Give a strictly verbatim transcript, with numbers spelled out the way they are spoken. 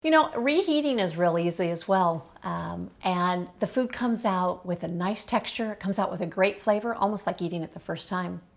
You know, reheating is real easy as well. Um, and the food comes out with a nice texture. It comes out with a great flavor, almost like eating it the first time.